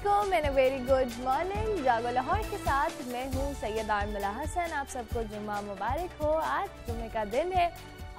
वालेकुम and very good morning. जागो लाहौर के साथ मैं हूँ सैयद आमिला हसन। आप सबको जुम्मा मुबारक हो। आज जुम्मे का दिन है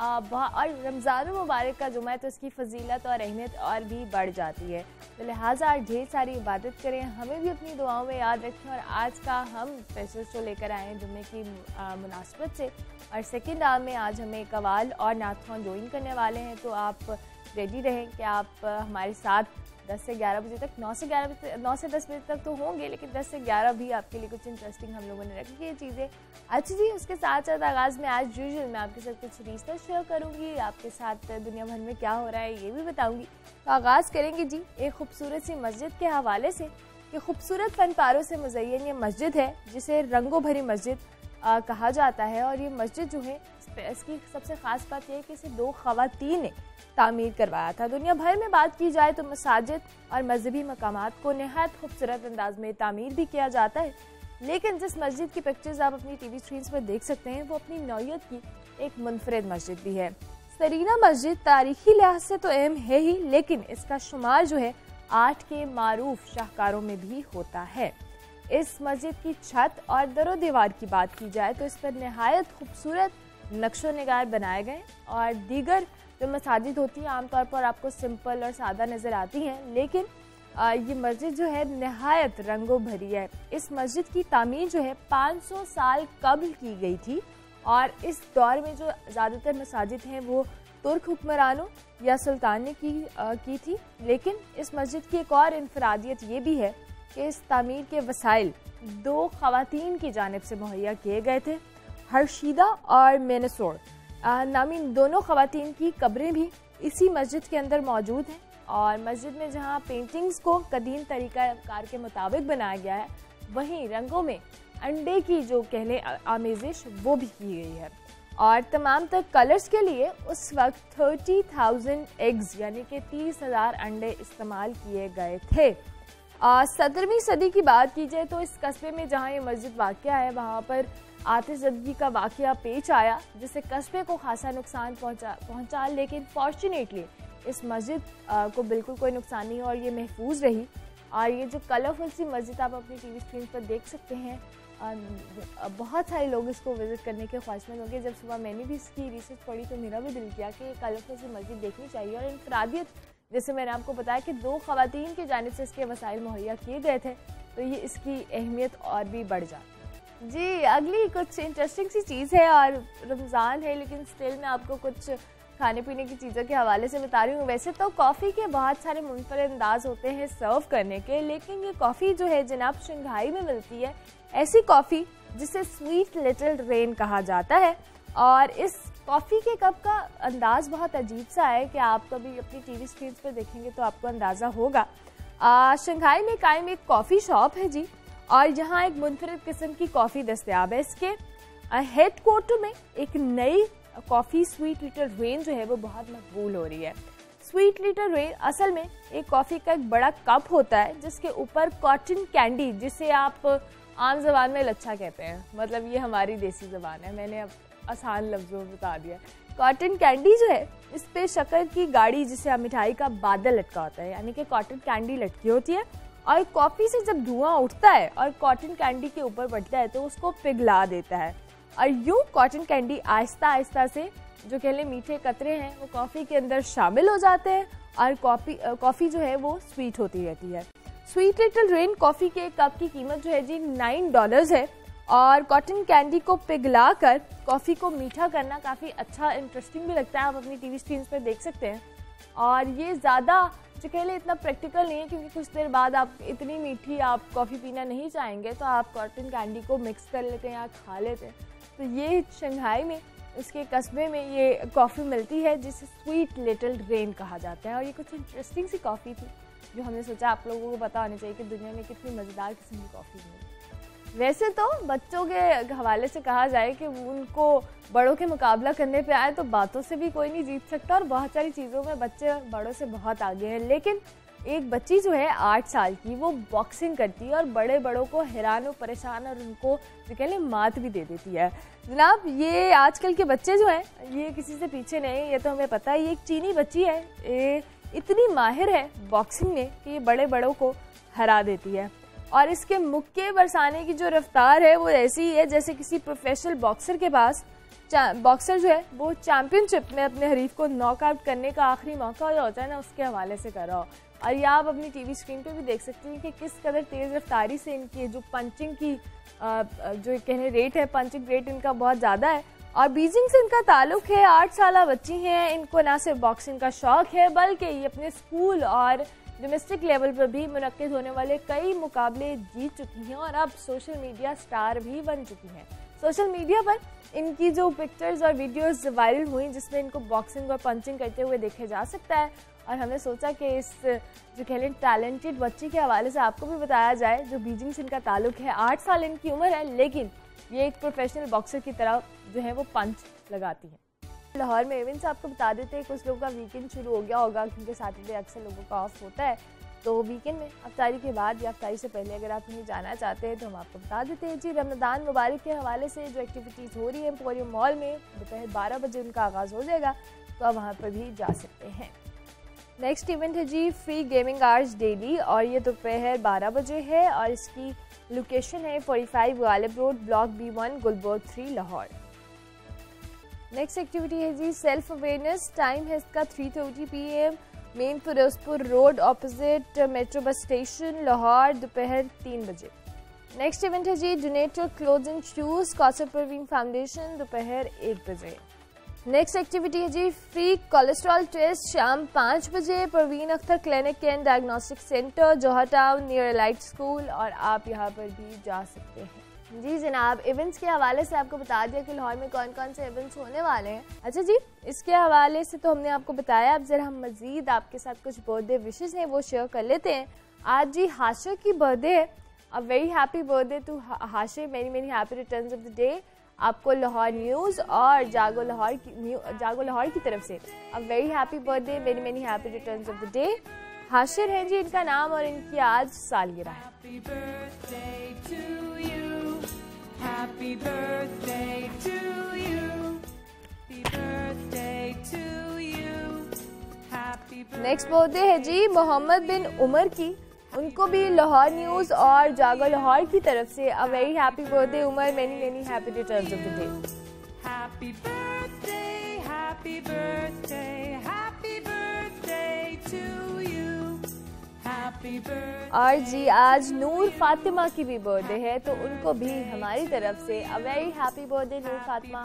और रमज़ान मुबारक का जुम्मा है तो इसकी फजीलत और अहमियत और भी बढ़ जाती है। तो लिहाजा आज ढेर सारी इबादत करें, हमें भी अपनी दुआओं में याद रखें। और आज का हम स्पेशल शो लेकर आए हैं जुम्मे की मुनासबत से। और सेकंड आवर में आज हमें कवाल और नाथवान ज्वाइन करने वाले हैं, तो आप रेडी रहें कि आप हमारे साथ 10 से 11 बजे तक 9 से 10 बजे तक तो होंगे, लेकिन 10 से 11 भी आपके लिए कुछ इंटरेस्टिंग हम लोगों ने रखी है चीज़ें। अच्छा जी, उसके साथ साथ आगाज़ में आज यूजुअल मैं आपके साथ कुछ रिसर्च शेयर करूँगी, आपके साथ दुनिया भर में क्या हो रहा है ये भी बताऊँगी। तो आगाज़ करेंगे जी एक खूबसूरत सी मस्जिद के हवाले से। ये खूबसूरत फनपारों से मुज़य्यन ये मस्जिद है जिसे रंगों भरी मस्जिद कहा जाता है। और ये मस्जिद जो है इसकी सबसे ख़ास बात यह है कि इसे 2 ख़वातीन ने तामीर करवाया था। दुनिया भर में बात की जाए तो मसाजिद और मजहबी मकामात को नहायत खूबसूरत अंदाज में तामीर भी किया जाता है, लेकिन जिस मस्जिद की पिक्चर्स आप अपनी टीवी स्क्रीन पर देख सकते हैं वो अपनी नौयत की एक मुनफरिद मस्जिद भी है। सरीना मस्जिद तारीखी लिहाज से तो अहम है ही, लेकिन इसका शुमार जो है आर्ट के मारूफ शाहकारों में भी होता है। इस मस्जिद की छत और दरो दीवार की बात की जाए तो इस पर नहायत खूबसूरत नक्शो निगार बनाए गए। और दीगर जो मसाजिद होती हैं आमतौर पर आपको सिंपल और सादा नज़र आती हैं, लेकिन ये मस्जिद जो है नहायत रंगों भरी है। इस मस्जिद की तामीर जो है 500 साल कबल की गई थी। और इस दौर में जो ज़्यादातर मसाजिद हैं वो तुर्क हुक्मरानों या सुल्तान ने की थी। लेकिन इस मस्जिद की एक और इनफरादियत ये भी है कि इस तामीर के वसाइल 2 ख़वातीन की जानिब से मुहैया किए गए थे, हर्शीदा और मेनसोर नामी दोनों ख़वातीन की कब्रें भी इसी मस्जिद के अंदर मौजूद हैं। और मस्जिद में जहां पेंटिंग्स को कदीम तरीक़ाकार के मुताबिक बनाया गया है, वहीं रंगों में अंडे की जो कह लें आमेज़िश वो भी की गई है। और तमाम तर कलर्स के लिए उस वक्त 30,000 एग्स यानी कि 30,000 अंडे इस्तेमाल किए गए थे। 17वीं सदी की बात की जाए तो इस कस्बे में जहाँ ये मस्जिद वाक़या है वहाँ पर आतिशज़दगी का वाक़या पेश आया, जिससे कस्बे को खासा नुकसान पहुँचा। लेकिन फॉर्चुनेटली इस मस्जिद को बिल्कुल कोई नुकसान नहीं और ये महफूज रही। और ये जो कलरफुल सी मस्जिद आप अपनी टीवी स्क्रीन पर देख सकते हैं, बहुत सारे लोग इसको विज़िट करने के ख्वाहिशमंद होंगे। जब सुबह मैंने भी इसकी रिसर्च पढ़ी तो मेरा भी दिल किया कि ये कलरफुल सी मस्जिद देखनी चाहिए। और इनफरादियत जैसे मैंने आपको बताया कि 2 ख़वातीन की जानिब से इसके वसाइल मुहैया किए गए थे, तो ये इसकी अहमियत और भी बढ़ जाती है। जी, अगली कुछ इंटरेस्टिंग सी चीज़ है और रमज़ान है, लेकिन स्टिल मैं आपको कुछ खाने पीने की चीज़ों के हवाले से बता रही हूँ। वैसे तो कॉफ़ी के बहुत सारे मुनफरद अंदाज होते हैं सर्व करने के, लेकिन ये कॉफ़ी जो है जनाब शंघाई में मिलती है। ऐसी कॉफ़ी जिसे स्वीट लिटिल रेन कहा जाता है। और इस कॉफ़ी के कप का अंदाज़ बहुत अजीब सा है कि आप कभी अपनी टीवी स्क्रीन पर देखेंगे तो आपको अंदाज़ा होगा। शंघाई में कायम एक कॉफ़ी शॉप है जी, और यहाँ एक मुनफरिद किस्म की कॉफ़ी दस्तयाब है। इसके हेड क्वार्टर में एक नई कॉफ़ी स्वीट लिटिल रेन जो है वो बहुत मकबूल हो रही है। स्वीट लिटिल रेन असल में एक कॉफ़ी का एक बड़ा कप होता है जिसके ऊपर कॉटन कैंडी, जिसे आप आम जबान में लच्छा कहते हैं, मतलब ये हमारी देसी ज़बान है, मैंने अब आसान लफ्ज़ों में बता दिया। कॉटन कैंडी जो है इस पे शक्कर की गाड़ी जिसे आप मिठाई का बादल लटका होता है, यानी कि कॉटन कैंडी लटकी होती है। और कॉफ़ी से जब धुआं उठता है और कॉटन कैंडी के ऊपर बढ़ता है तो उसको पिघला देता है। और यूँ कॉटन कैंडी आहिस्ता आहिस्ता से जो कह लें मीठे कतरे हैं वो कॉफ़ी के अंदर शामिल हो जाते हैं और कॉफ़ी जो है वो स्वीट होती रहती है। स्वीट लिटिल रेन कॉफ़ी के कप की कीमत जो है जी $9 है। और कॉटन कैंडी को पिघला कर कॉफ़ी को मीठा करना काफ़ी अच्छा इंटरेस्टिंग भी लगता है, आप अपनी टीवी स्क्रीन पर देख सकते हैं। और ये ज़्यादा जो कह लें इतना प्रैक्टिकल नहीं है, क्योंकि कुछ देर बाद आप इतनी मीठी आप कॉफ़ी पीना नहीं चाहेंगे तो आप कॉटन कैंडी को मिक्स कर लेते हैं या खा लेते हैं। तो ये शंघाई में उसके कस्बे में ये कॉफ़ी मिलती है जिसे स्वीट लिटिल रेन कहा जाता है। और ये कुछ इंटरेस्टिंग सी कॉफ़ी थी जो हमने सोचा आप लोगों को पता होना चाहिए कि दुनिया में कितनी मज़ेदार किस्म की कॉफ़ी है। वैसे तो बच्चों के हवाले से कहा जाए कि उनको बड़ों के मुकाबला करने पे आए तो बातों से भी कोई नहीं जीत सकता, और बहुत सारी चीज़ों में बच्चे बड़ों से बहुत आगे हैं। लेकिन एक बच्ची जो है 8 साल की, वो बॉक्सिंग करती है और बड़े बड़ों को हैरान और परेशान और उनको जो कह लें मात भी दे देती है। जनाब ये आजकल के बच्चे जो हैं ये किसी से पीछे नहीं, ये तो हमें पता है। ये एक चीनी बच्ची है, ये इतनी माहिर है बॉक्सिंग में कि ये बड़े बड़ों को हरा देती है। और इसके मुक्के बरसाने की जो रफ्तार है वो ऐसी ही है जैसे किसी प्रोफेशनल बॉक्सर के पास बॉक्सर जो है वो चैंपियनशिप में अपने हरीफ को नॉकआउट करने का आखिरी मौका जो होता है ना, उसके हवाले से कर रहा हो। और ये आप अपनी टीवी स्क्रीन पे भी देख सकते हैं कि किस कदर तेज़ रफ्तारी से इनकी जो पंचिंग की जो कहने रेट है, पंचिंग रेट इनका बहुत ज़्यादा है। और बीजिंग से इनका ताल्लुक़ है। 8 साल बच्ची हैं, इनको ना सिर्फ बॉक्सिंग का शौक़ है बल्कि ये अपने स्कूल और डोमेस्टिक लेवल पर भी मुनक्किद होने वाले कई मुकाबले जीत चुकी हैं और अब सोशल मीडिया स्टार भी बन चुकी हैं। सोशल मीडिया पर इनकी जो पिक्चर्स और वीडियोस वायरल हुई जिसमें इनको बॉक्सिंग और पंचिंग करते हुए देखा जा सकता है। और हमने सोचा कि इस जो कह लें टैलेंटेड बच्ची के हवाले से आपको भी बताया जाए, जो बीजिंग से इनका ताल्लुक़ है। 8 साल इनकी उम्र है, लेकिन ये एक प्रोफेशनल बॉक्सर की तरह जो है वो पंच लगाती है। लाहौर में इवेंट्स आपको बता देते हैं, कुछ लोगों का वीकेंड शुरू हो गया होगा क्योंकि सैटरडे अक्सर लोगों का ऑफ होता है। तो वीकेंड में अफ्तारी के बाद या अफ्तारी से पहले अगर आप कहीं जाना चाहते हैं तो हम आपको बता देते हैं। जी, रमज़ान मुबारक के हवाले से जो एक्टिविटीज़ हो रही हैं एम्पोरियम मॉल में, दोपहर 12 बजे उनका आगाज़ हो जाएगा, तो आप वहाँ पर भी जा सकते हैं। नेक्स्ट इवेंट है जी फ्री गेमिंग आवर्स डेली, और ये दोपहर 12 बजे है और इसकी लोकेशन है 45 Ghalib road, block B1, Gulberg 3, Lahore. Next activity है जी सेल्फ अवेयरनेस, टाइम है इसका 3:30 PM, main Ferozepur road opposite metro bus station, Lahore, दोपहर 3 बजे। नेक्स्ट इवेंट है जी donate your clothes and shoes, Kausar Parveen foundation, दोपहर 1 बजे। नेक्स्ट एक्टिविटी है जी फ्री कोलेस्ट्रॉल टेस्ट, शाम 5 बजे, Parveen Akhtar clinic and diagnostic centre, Johar town near light school, और आप यहाँ पर भी जा सकते हैं। जी जनाब, इवेंट्स के हवाले से आपको बता दिया कि लाहौर में कौन कौन से इवेंट्स होने वाले हैं। अच्छा जी, इसके हवाले से तो हमने आपको बताया, अब जरा हम मज़ीद आपके साथ कुछ बर्थडे विशेस हैं वो शेयर कर लेते हैं। आज जी हाशिर की बर्थडे है। A very happy birthday to Hashir, many many happy returns of the day. आपको लाहौर न्यूज़ और जागो लाहौर की तरफ से a very happy birthday, many many happy returns of the day. Hashir हैं जी इनका नाम और इनकी आज सालगिरह है। Happy birthday to you. Happy birthday to you. Happy birthday. Next birthday है जी मोहम्मद बिन उमर की, उनको भी लाहौर न्यूज़ और जागो लाहौर की तरफ से a very happy birthday Umar, many many happy returns of the day. Happy birthday, happy birthday, happy birthday to you. और जी आज नूर फातिमा की भी बर्थडे है, तो उनको भी हमारी तरफ से a very happy birthday Noor Fatima.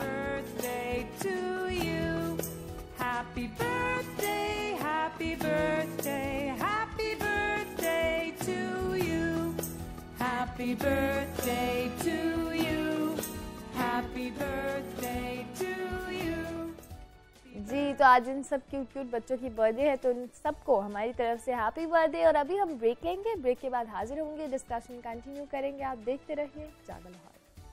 Happy birthday, happy birthday, happy birthday to you. Happy birthday to you, happy birthday to you. जी, तो आज इन सब क्यूट क्यूट बच्चों की बर्थडे है, तो उन सबको हमारी तरफ से हैप्पी बर्थडे। और अभी हम ब्रेक लेंगे, ब्रेक के बाद हाजिर होंगे, डिस्कशन कंटिन्यू करेंगे। आप देखते रहिए जागो लाहौर।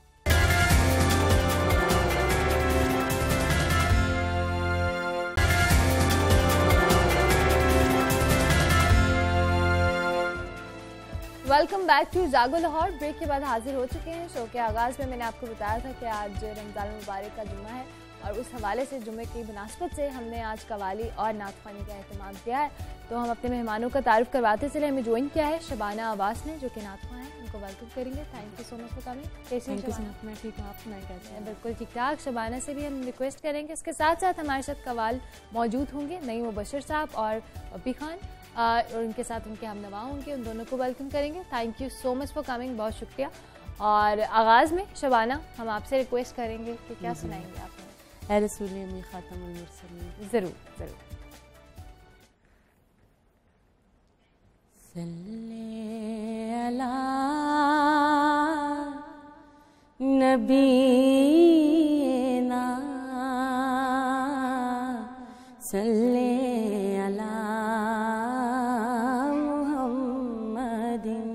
वेलकम बैक टू जागो लाहौर। ब्रेक के बाद हाजिर हो चुके हैं। शो के आगाज़ में मैंने आपको बताया था कि आज रमज़ान मुबारक का जुम्मा है और उस हवाले से जुम्मे की मुनासबत से हमने आज कवाली और नात ख़्वानी का एहतमाम किया है। तो हम अपने मेहमानों का तारुफ करवाते चले। हमें ज्वाइन किया है शबाना अब्बास ने, जो कि नात ख़्वां है। उनको वेलकम करेंगे। Thank you so much for coming. कैसे हैं शबाना? मैं ठीक हूँ, आप सुनाएं कैसे हैं? बिल्कुल ठीक ठाक। शबाना से भी हम रिक्वेस्ट करेंगे। इसके साथ साथ हमारे साथ कवाल मौजूद होंगे, नईम बशर साहब और अबी खान, और उनके साथ उनके हम नवा होंगे। उन दोनों को वेलकम करेंगे। Thank you so much for coming, बहुत शुक्रिया। और आगाज़ में शबाना हम आपसे रिक्वेस्ट करेंगे कि क्या सुनाएंगे आप? रसूल अमी खातमुल मुरसलीन। ज़रूर ज़रूर। सल्ले अला नबीना, सल्ले अला मुहम्मदिन।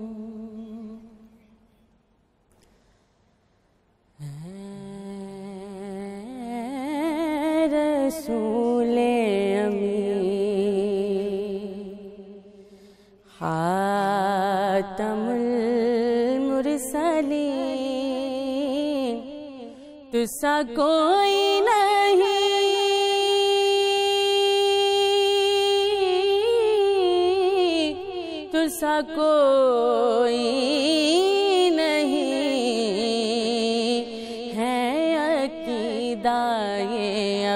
रसूले अमी खातमुल मुरसलीन, तुसा कोई नहीं, तुसा कोई नहीं है अकीदा ये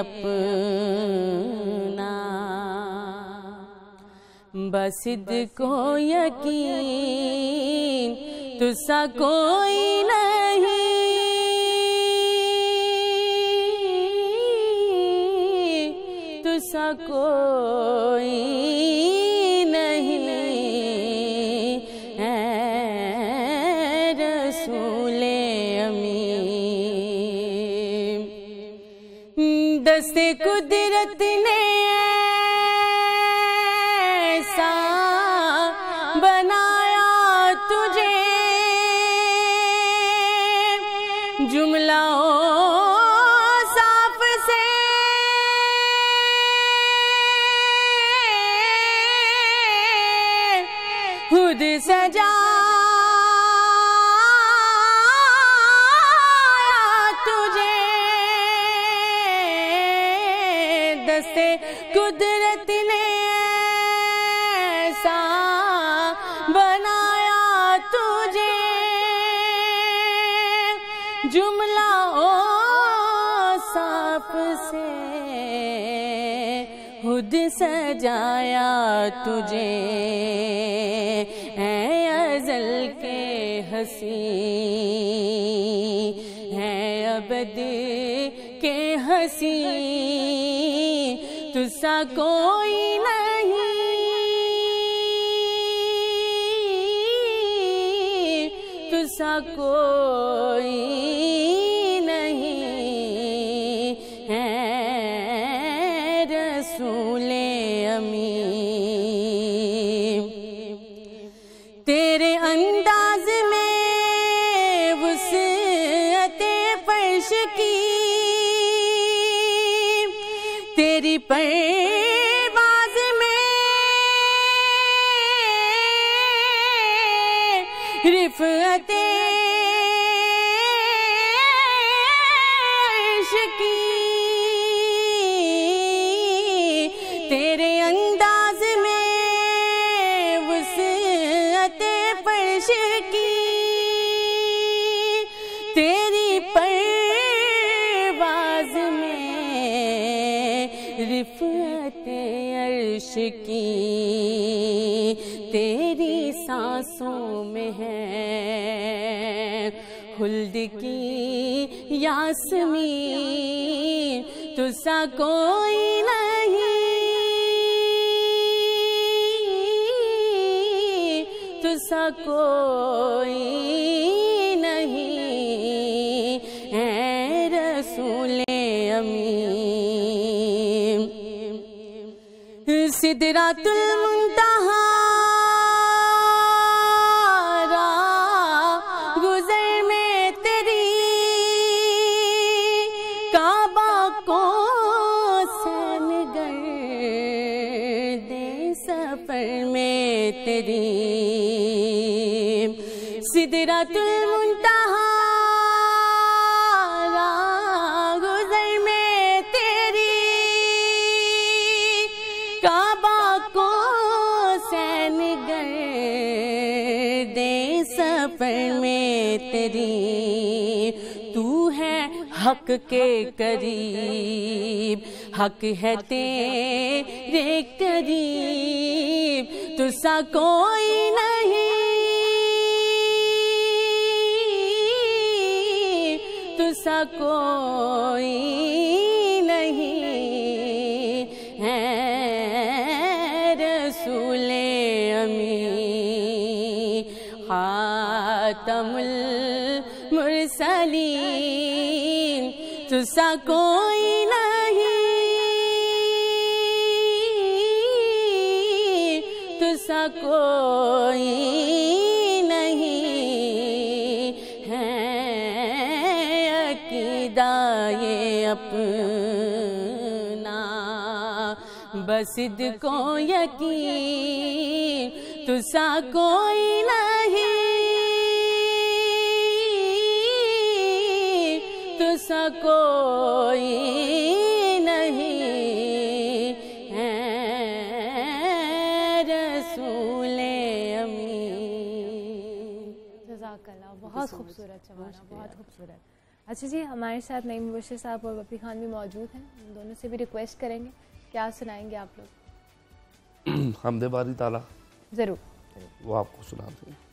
अपना, बसिद को यकीन तुसा कोई नहीं, तुसा कोई नहीं है रसूले अमीन। दस्ते कुदरत ने ऐसा बनाया तुझे, जुमलाओं साफ से खुद सजाया तुझे, दस्ते कुदरत ने ऐसा बनाया तुझे, जुमला ओ साफ से खुद सजाया तुझे, है अज़ल के हसी है अबद के हसी, तुसा कोई नहीं, तुसा कोई नहीं है रसूले अमीन। तेरे अंदाज में वुसअते फर्श की, तेरी परवाज़ में रिफ़अते अर्श की, तेरे अंदाज में वुसअते फर्श की, तेरी परवाज़ में रिफ़अते अर्श की, तेरी सांसों में है खुल्द की यासमीन, तुसा कोई नहीं, तुसा कोई नहीं है रसूले अमीन। सिदरातुल मुंतहा गुज़र में तेरी, काबा को सैनगर दे सफर में तेरी, सिदरातुल मुंतहा गुज़र में तेरी, काबा को सैनगर दे सफर में तेरी, तू है हक के करीब, हक है तेरे करीब, तुसा कोई नहीं, तुसा कोई नहीं है रसूले अमीन। खातमुल मुरसलीन, तुसा कोई नहीं, तुसा कोई नहीं है अकीदा ये अपना, बसिद को यकीन तुसा कोई नहीं, तुसा कोई नहीं है रसूले अमीन। जज़ाकल्लाह, बहुत खूबसूरत शबाना, बहुत खूबसूरत। अच्छा जी, हमारे साथ नईम मुबश्शिर साहब और वफ़ी खान भी मौजूद हैं, उन दोनों से भी रिक्वेस्ट करेंगे, क्या सुनाएंगे आप लोग? हमदे बारी ताला ज़रूर, वो आपको सुनाते हैं।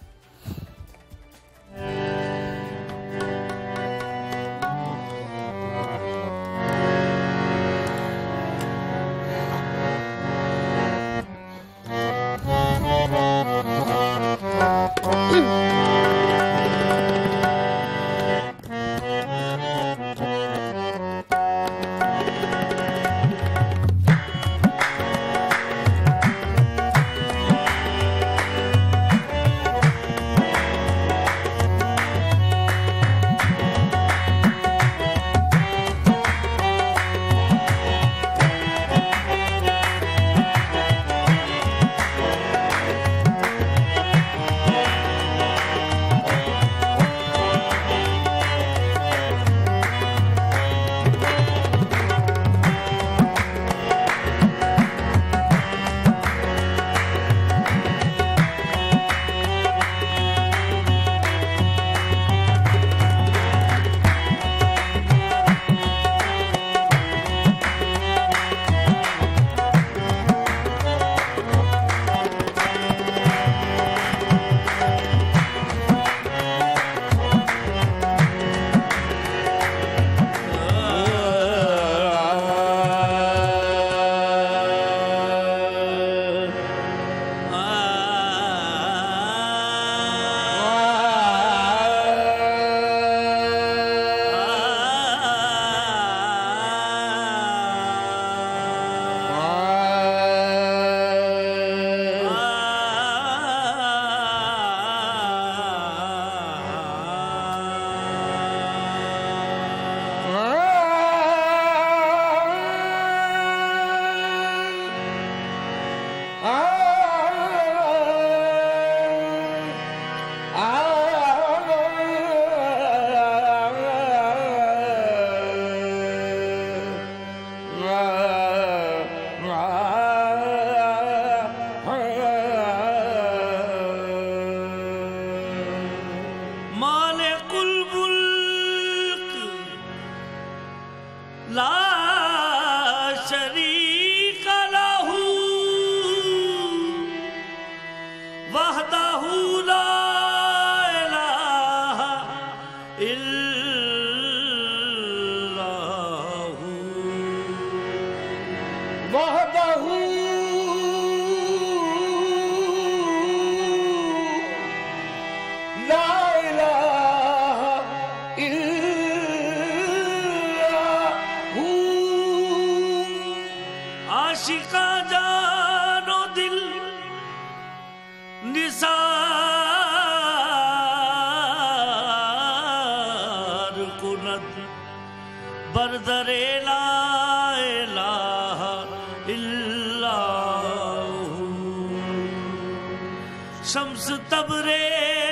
शम्स तबरे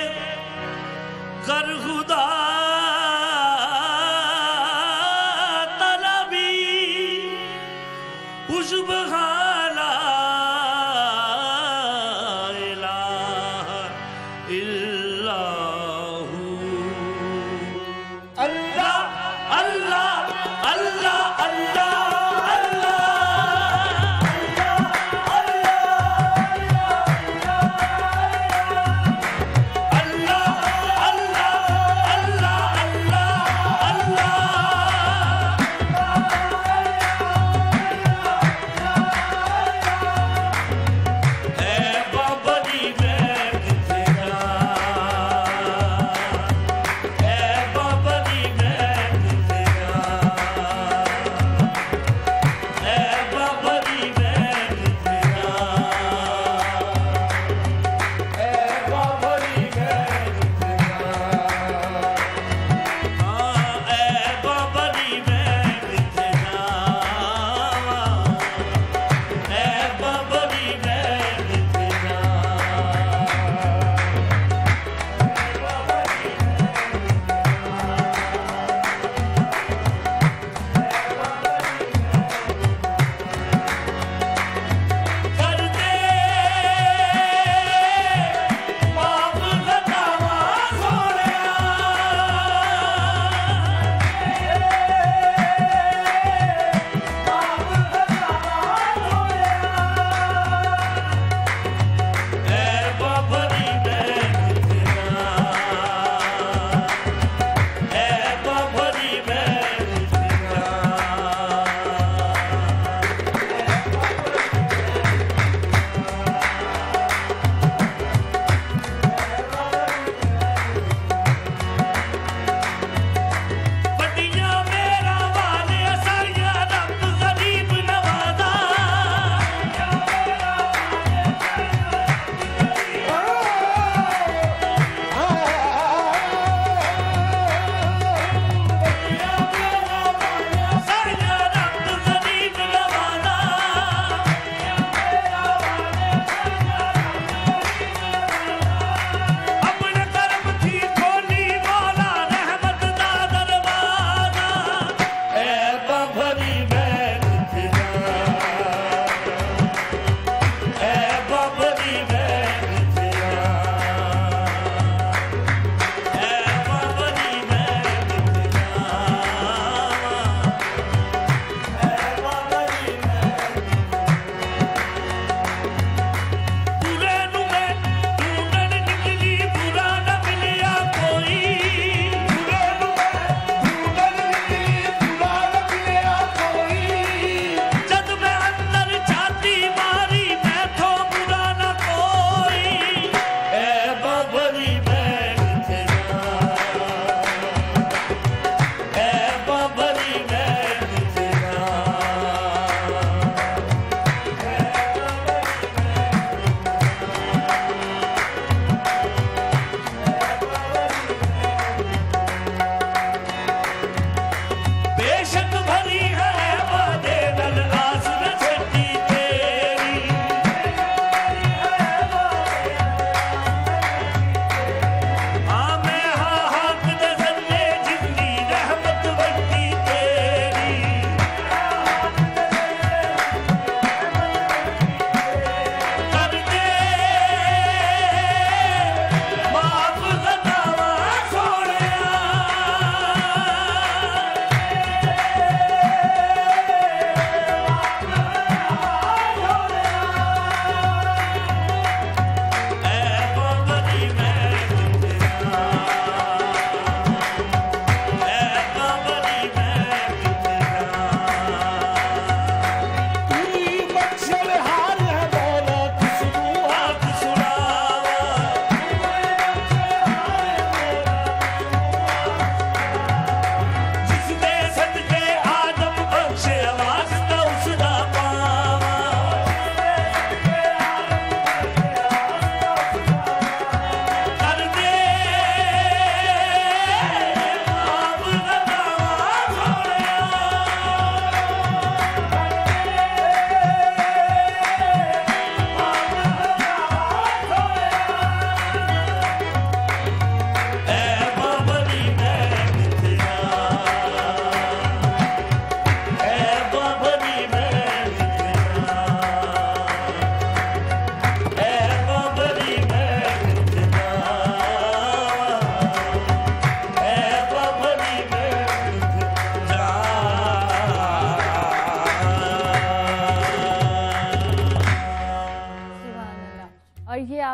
कर खुदा तलबी उजब हाला इलाहा इल्लाहु अल्लाह अल्लाह अल्लाह अल्लाह Allah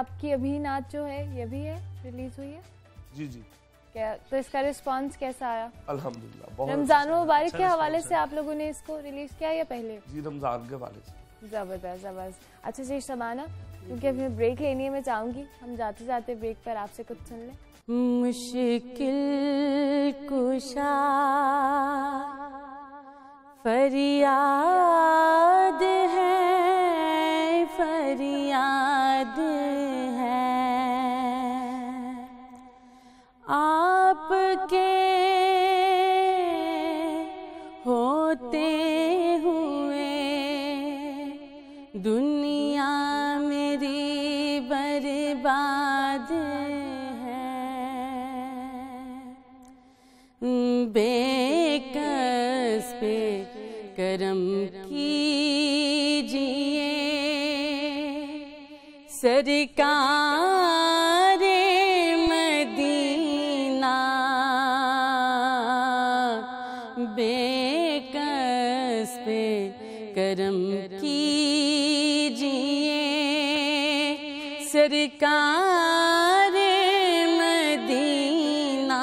आपकी अभी नाच जो है ये भी है, रिलीज हुई है? जी जी, क्या तो इसका रिस्पांस कैसा आया? अल्हम्दुलिल्लाह बहुत रमजान मुबारक अच्छा के हवाले response से आप लोगों ने इसको रिलीज किया या पहले? जी, रमजान के वाले से। जबरदस्त जबरदस्त। अच्छा जी शबाना, क्योंकि अभी ब्रेक लेनी है, मैं चाहूंगी हम जाते जाते ब्रेक पर आपसे कुछ सुन लें। मुश्किल कुशा फरियाद है, फरियाद है आपके होते हुए दुनिया मेरी बर्बाद है। बेकस पे करम कीजिए सरकार मदीना, बेकस पे करम कीजिए सरकार मदीना।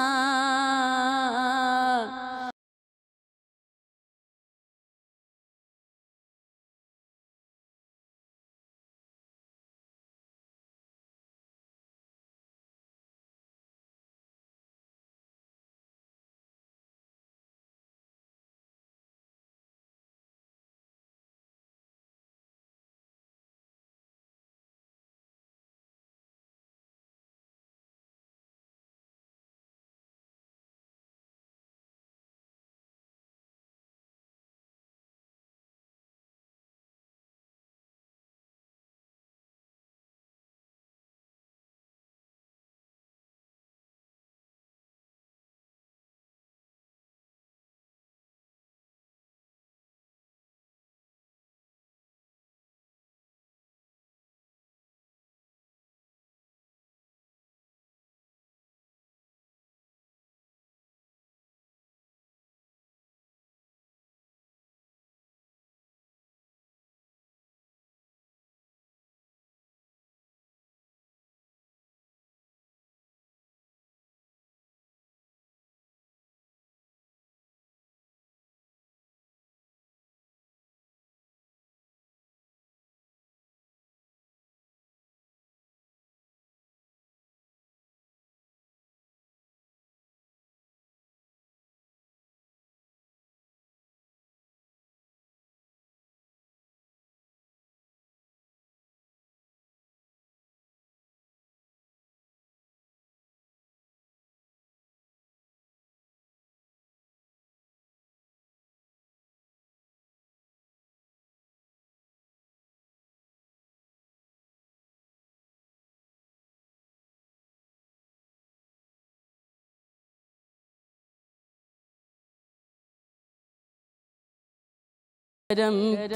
करम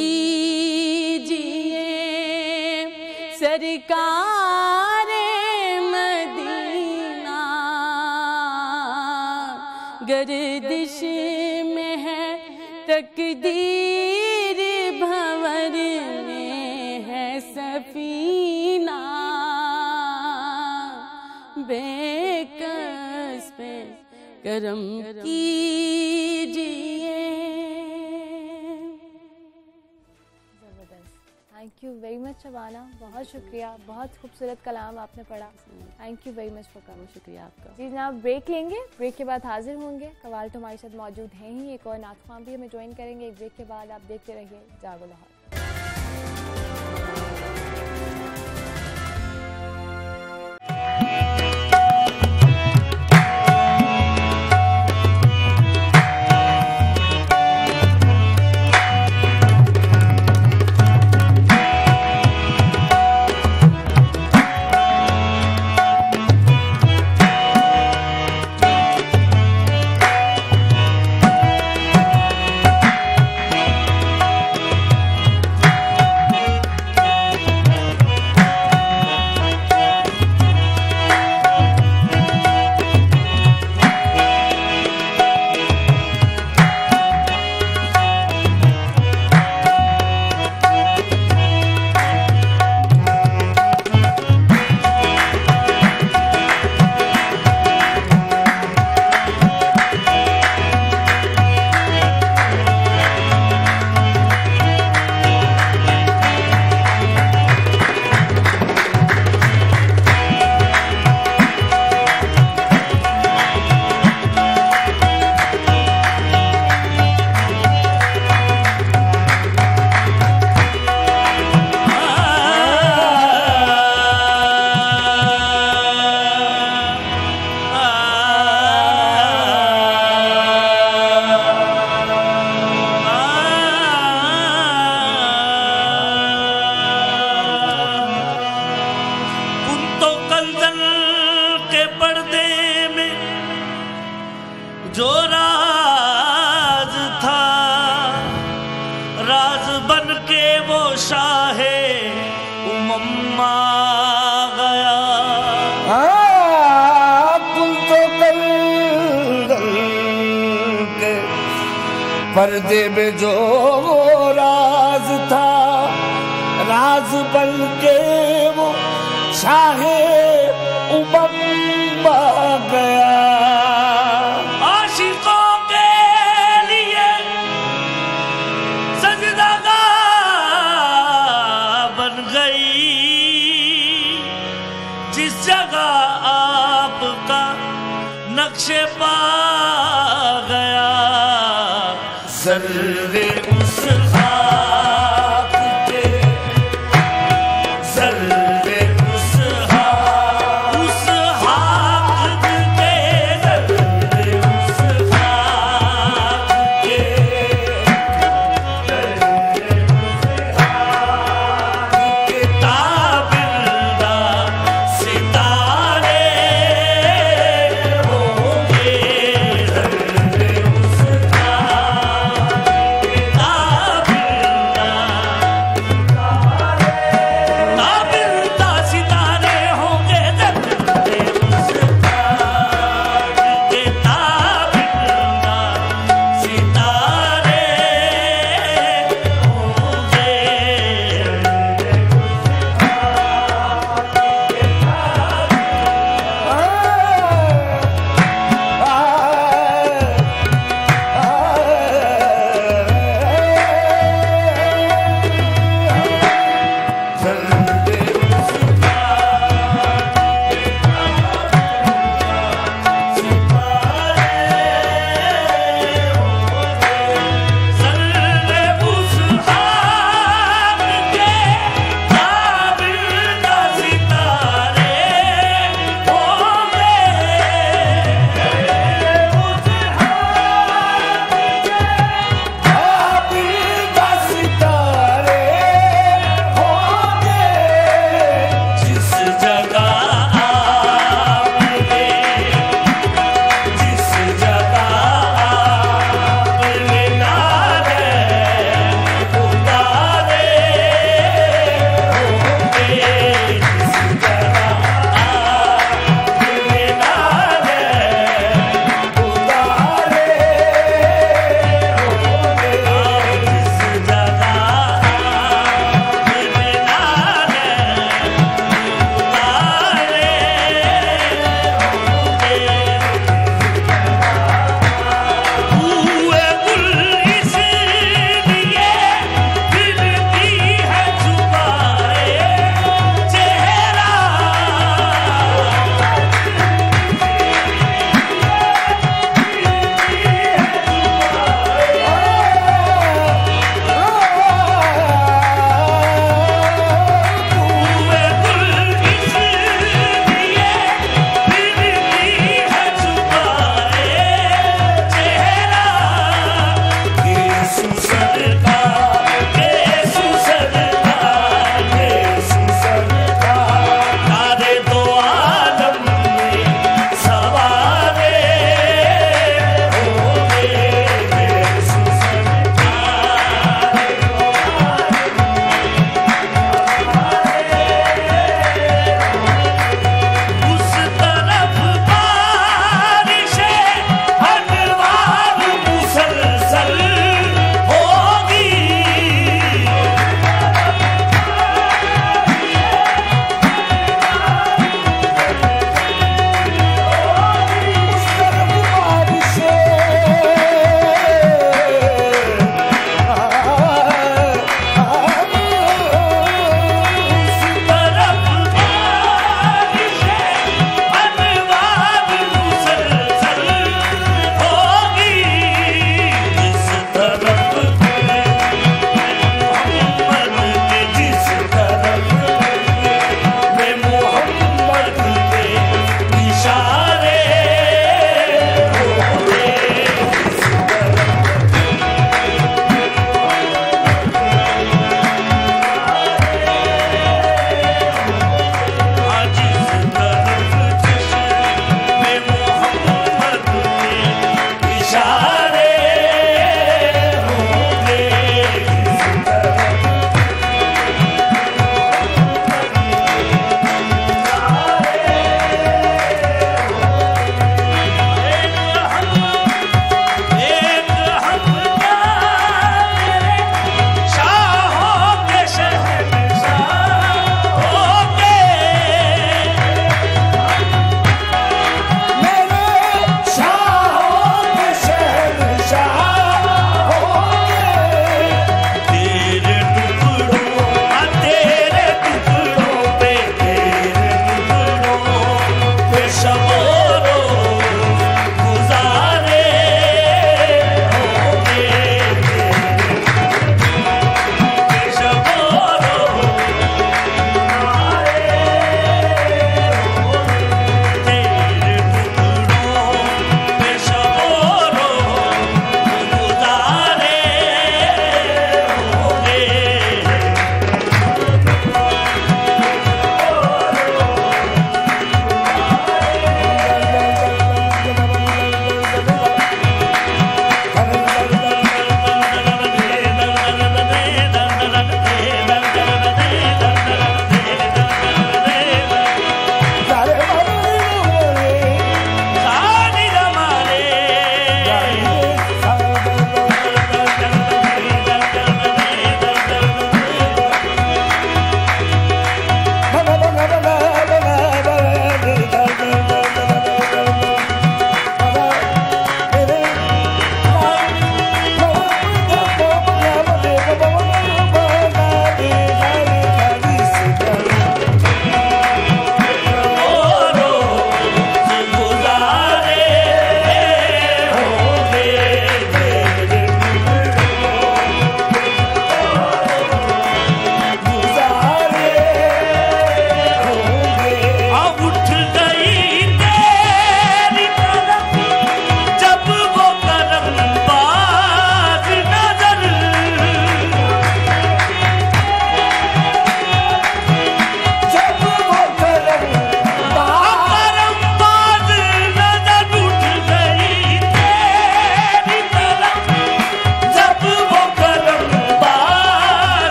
कीजिए सरकार मदीना, गर्दिश में है तकदीर, भंवर में है सफीना, बेकस पे करम कीजिए। Thank you very much Shabana, बहुत शुक्रिया, बहुत खूबसूरत कलाम आपने पढ़ा। Thank you very much for coming. शुक्रिया आपका जी। जनाब ब्रेक लेंगे, ब्रेक के बाद हाजिर होंगे। कवाल तो हमारे साथ मौजूद हैं ही, एक और नात ख्वां भी हमें ज्वाइन करेंगे। एक ब्रेक के बाद आप देखते रहिए जागो लाहौर। जो राज था, राज बन के वो शाहे उमम्मा गया। पुल तो गल के पर्दे में जो राज था, राज बन के वो शाहे उमम्मा गया। आशिकों के लिए सजदागाह बन गई, जिस जगह आपका नक्शे पा गया। ज़र्रे उस खाक के, ज़र्रे उस खाक के, ज़र्रे उस खाक के, ज़र्रे उस खाक के ताबिल्दा सितारे होंगे। ज़र्रे उस खाक के ताबिल्दा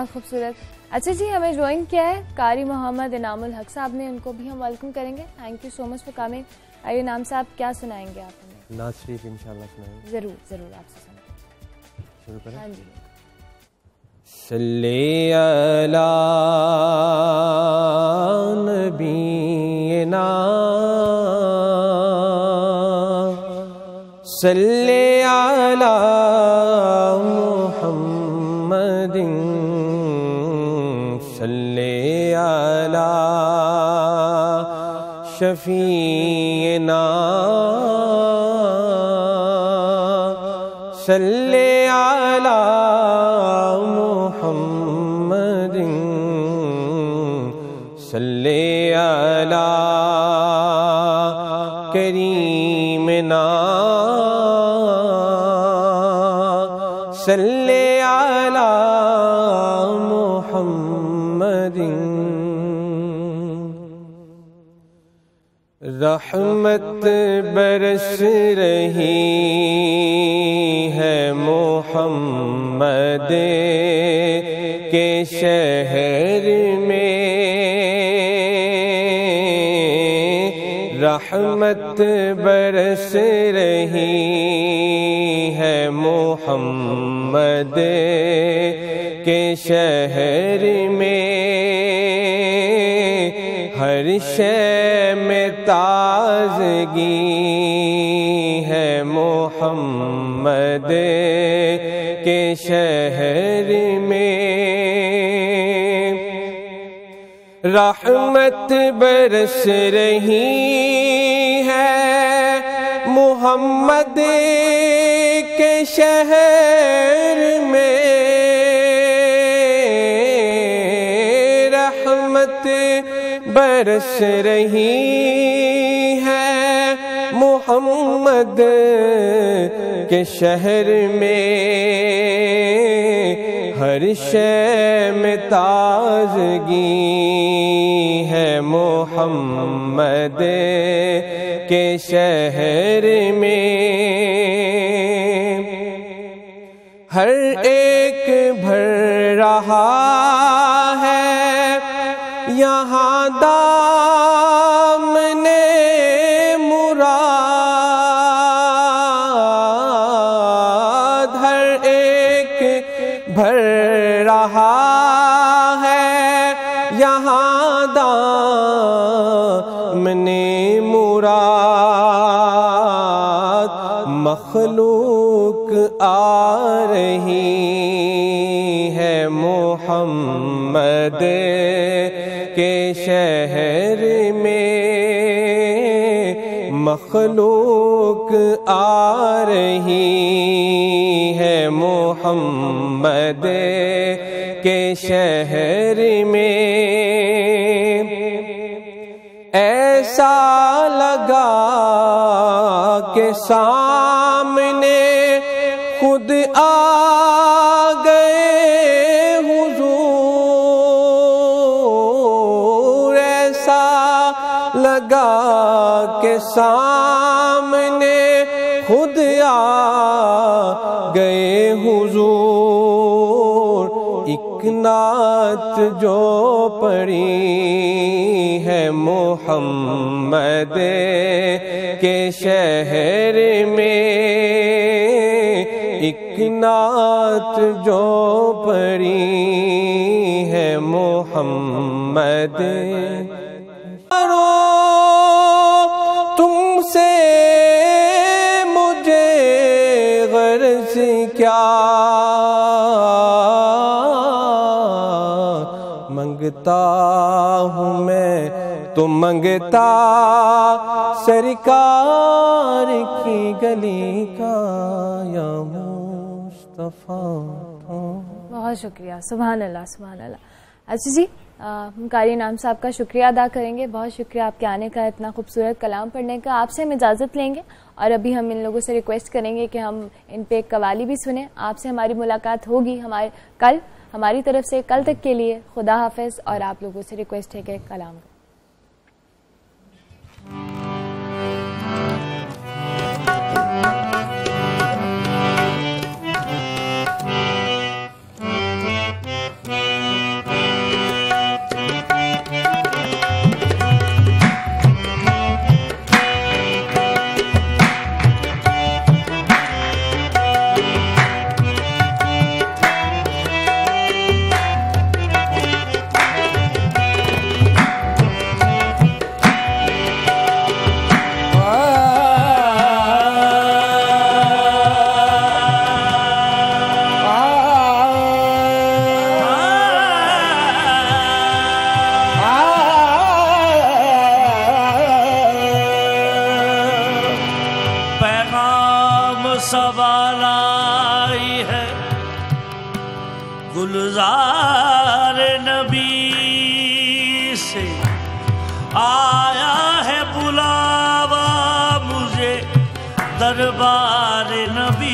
बहुत खूबसूरत। अच्छा जी, हमें ज्वाइन किया है कारी मोहम्मद इनामुल हक साहब ने, उनको भी हम वेलकम करेंगे। Thank you so much for coming. आइए नाम साहब, क्या सुनाएंगे आप हमें? नाज़ शरीफ इंशाल्लाह सुनाएंगे। ज़रूर ज़रूर, आपसे सुनाएंगे। शुरू करें? हाँ जी। सल्ले अला नबीना सल्ले अला मुहम्मदिन सल्ले अला शफीना सल्ले अला मुहम्मदिन सल्ले अला करीमना सल्ले अला मुहम्मदिन। रहमत बरस रही है मोहम्मद के शहर में, रहमत बरस रही है मोहम्मद के शहर में। हर शय में ताज़गी है मोहम्मद के शहर में। रहमत बरस रही है मोहम्मद के शहर में, रहमत बरस रही है मोहम्मद के शहर में। हर शय में ताज़गी है मोहम्मद के शहर में। हर एक भर रहा है यहाँ दामने मुराद, हर एक भर रहा है यहाँ दामने मुराद। मखलूक आ रही है मोहम्मद के शहर में, मखलूक आ रही है मोहम्मद के शहर में। ऐसा लगा के सामने खुद आ गए हुजूर, ऐसा लगा के सामने खुद आ गए हुजूर। एक नात जो पड़ी है मोहम्मद के शहर में, एक नात जो पड़ी है मोहम्मद। तुमसे मुझे गर्ज क्या, मंगता हूँ मैं तो मंगता सरकार की गली का या मुस्तफा। बहुत शुक्रिया, सुभान अल्लाह सुभान अल्लाह। अच्छा जी, हम कारी नाम साहब का शुक्रिया अदा करेंगे। बहुत शुक्रिया आपके आने का, इतना खूबसूरत कलाम पढ़ने का। आपसे हम इजाज़त लेंगे और अभी हम इन लोगों से रिक्वेस्ट करेंगे कि हम इन पे एक कवाली भी सुने। आपसे हमारी मुलाकात होगी कल। हमारी तरफ से कल तक के लिए खुदा हाफिज़, और आप लोगों से रिक्वेस्ट है कि कलाम गुलजार नबी से आया है बुलावा मुझे दरबार नबी